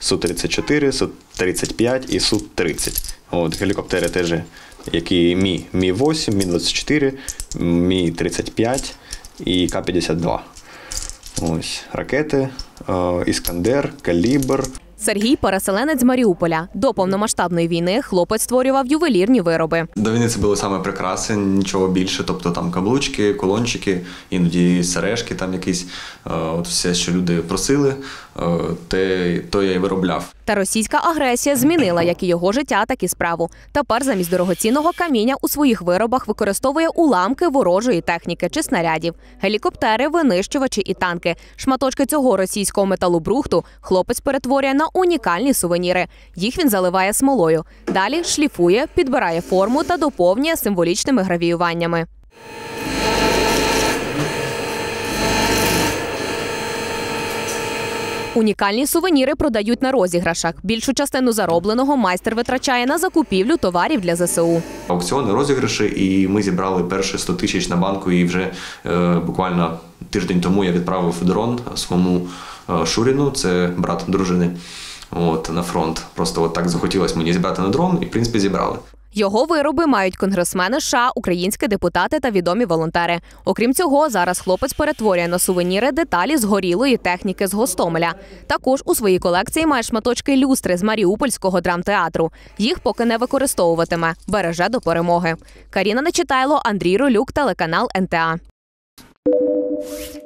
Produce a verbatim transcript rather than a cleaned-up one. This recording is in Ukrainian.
Су тридцять чотири, Су тридцять п'ять і Су тридцять. От, гелікоптери теж, які Мі, Мі вісім, Мі двадцять чотири, Мі тридцять п'ять і Ка п'ятдесят два. Ось, ракети, Іскандер, Калібр. Сергій – переселенець з Маріуполя. До повномасштабної війни хлопець створював ювелірні вироби. До війни це були саме прикраси, нічого більше. Тобто там каблучки, колончики, іноді сережки там якісь. От все, що люди просили, те, то я і виробляв. Та російська агресія змінила як і його життя, так і справу. Тепер замість дорогоцінного каміння у своїх виробах використовує уламки ворожої техніки чи снарядів, гелікоптери, винищувачі і танки. Шматочки цього російського металобрухту хлопець перетворює на унікальні сувеніри. Їх він заливає смолою. Далі шліфує, підбирає форму та доповнює символічними гравіюваннями. Унікальні сувеніри продають на розіграшах. Більшу частину заробленого майстер витрачає на закупівлю товарів для Зе Се У. Аукціони, розіграші, і ми зібрали перші сто тисяч на банку, і вже е, буквально тиждень тому я відправив дрон своєму е, Шуріну, це брат дружини, от, на фронт. Просто от так захотілося мені зібрати на дрон, і в принципі зібрали. Його вироби мають конгресмени США, українські депутати та відомі волонтери. Окрім цього, зараз хлопець перетворює на сувеніри деталі згорілої техніки з Гостомеля. Також у своїй колекції має шматочки люстри з Маріупольського драмтеатру. Їх поки не використовуватиме, береже до перемоги. Каріна Нечитайло, Андрій Ролюк, телеканал Ен Те А.